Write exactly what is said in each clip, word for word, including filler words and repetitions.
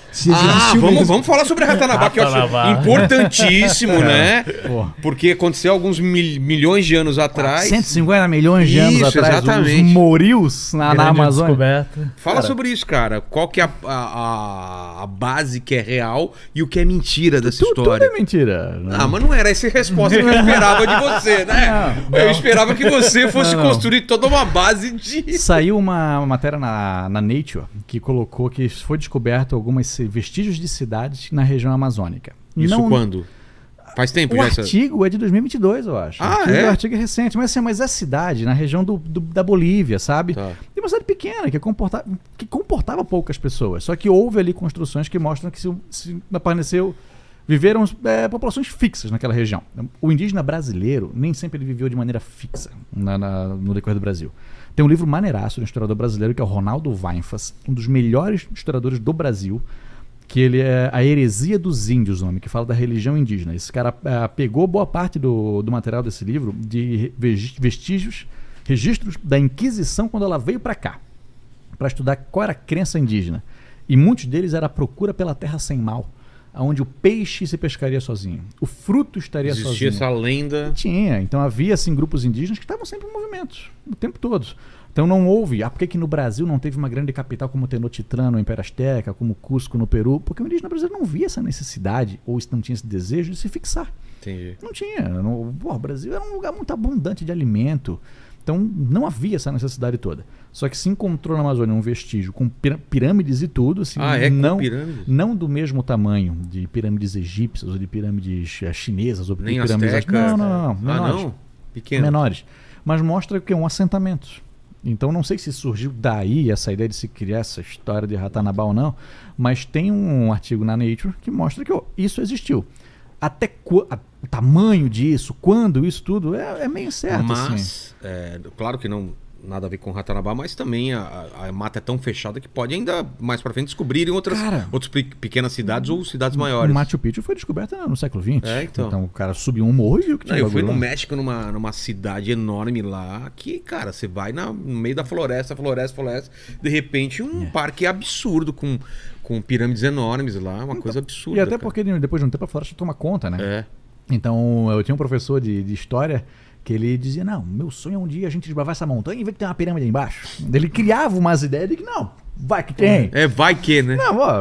Se ah, vamos, mesmo. vamos falar sobre a Ratanabá, que eu acho importantíssimo, né? Porra. Porque aconteceu alguns mil, milhões de anos atrás. cento e cinquenta milhões de anos isso, atrás. Exatamente. Os morios na, na Amazônia. Descoberta. Fala cara, sobre isso, cara. Qual que é a, a, a base que é real e o que é mentira dessa tudo, história? Tudo é mentira. Né? Ah, mas não era essa a resposta que eu esperava de você, né? Não, eu não. esperava que você fosse não, não. construir toda uma base de... Saiu uma matéria na, na Nature que colocou que foi descoberto algumas vestígios de cidades na região amazônica. Isso não... quando? Faz tempo o já artigo essa... é de dois mil e vinte e dois, eu acho. Ah, o é? O artigo é recente. Mas, assim, mas é cidade, na região do, do, da Bolívia, sabe? Tá. E uma cidade pequena, que comportava, que comportava poucas pessoas. Só que houve ali construções que mostram que se, se apareceu... Viveram é, populações fixas naquela região. O indígena brasileiro nem sempre ele viveu de maneira fixa na, na, no decorrer do Brasil. Tem um livro maneiraço de um historiador brasileiro que é o Ronaldo Weinfass, um dos melhores historiadores do Brasil, que ele é A Heresia dos Índios, nome, que fala da religião indígena. Esse cara é, pegou boa parte do, do material desse livro de vestígios, registros da Inquisição quando ela veio para cá, para estudar qual era a crença indígena. E muitos deles era a procura pela terra sem mal, onde o peixe se pescaria sozinho, o fruto estaria Existia sozinho. Existia essa lenda. E tinha. Então havia assim, grupos indígenas que estavam sempre em movimento, o tempo todo. Então não houve. Ah, por que que no Brasil não teve uma grande capital como Tenochtitlan no Império Azteca, como Cusco no Peru? Porque o indígena brasileiro não via essa necessidade, ou não tinha esse desejo de se fixar. Entendi. Não tinha. No, pô, o Brasil era um lugar muito abundante de alimento. Então não havia essa necessidade toda. Só que se encontrou na Amazônia um vestígio com pirâmides e tudo, assim, ah, é? não, com pirâmides? Não do mesmo tamanho de pirâmides egípcias ou de pirâmides chinesas ou de nem pirâmides astecas. Não, não, não, não. Ah, menores, não? Pequeno. Menores. Mas mostra que é um assentamento. Então não sei se surgiu daí essa ideia de se criar essa história de Ratanabá ou não, mas tem um artigo na Nature que mostra que oh, isso existiu. Até a, o tamanho disso, quando isso tudo, é, é meio certo. Mas, assim. é, claro que não nada a ver com Ratanabá, mas também a, a mata é tão fechada que pode ainda mais pra frente descobrirem outras, cara, outras pequenas cidades ou cidades maiores. O Machu Picchu foi descoberto no século vinte. É, então. então o cara subiu um morro e viu que tinha. Não, eu fui no lá. México, numa, numa cidade enorme lá, que, cara, você vai na, no meio da floresta, floresta, floresta, de repente um é. parque absurdo com, com pirâmides enormes lá, uma então, coisa absurda. E até cara. porque depois de um tempo a floresta toma conta, né? É. Então eu tinha um professor de, de história que ele dizia, não, meu sonho é um dia a gente desbravar essa montanha e ver que tem uma pirâmide aí embaixo. Ele criava umas ideias de que não, vai que tem. É, vai que, né? Não, ó,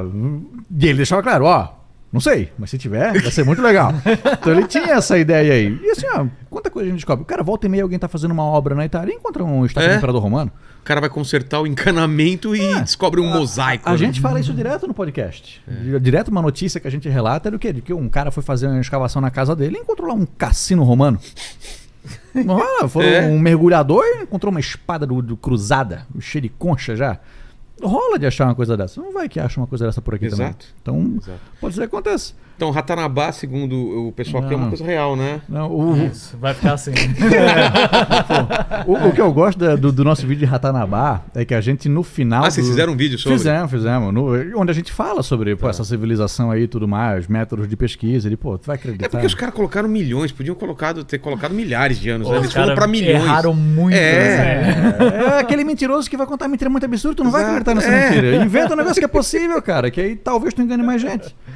e ele deixava claro, ó, não sei, mas se tiver, vai ser muito legal. Então ele tinha essa ideia aí. E assim, ó, quanta coisa a gente descobre. O cara, volta e meia, alguém tá fazendo uma obra na Itália e encontra um estátua é. do Imperador Romano. O cara vai consertar o encanamento e é. descobre um a, mosaico. A, a né? gente fala isso direto no podcast. É. Direto uma notícia que a gente relata é do quê? De que um cara foi fazer uma escavação na casa dele e encontrou lá um cassino romano. Olha, foi é. um mergulhador e encontrou uma espada do, do cruzada, cheia de concha já. Rola de achar uma coisa dessa. Não vai que acha uma coisa dessa por aqui Exato. também. Então, Exato. pode ser que aconteça. Então, Ratanabá, segundo o pessoal aqui, é uma coisa real, né? Não, o... Isso, vai ficar assim. o, o que eu gosto da, do, do nosso vídeo de Ratanabá é que a gente, no final... Ah, vocês do... fizeram um vídeo sobre? Fizemos, fizemos. No... Onde a gente fala sobre pô, essa civilização aí e tudo mais, métodos de pesquisa. Ele, pô, tu vai acreditar. É porque os caras colocaram milhões, podiam colocado, ter colocado milhares de anos. Pô, né? Eles foram pra milhões. Erraram muito. É. Né? É aquele mentiroso que vai contar mentira muito absurda, tu não Exato. vai acreditar nessa é. mentira. Inventa um negócio que é possível, cara, que aí talvez tu engane mais gente.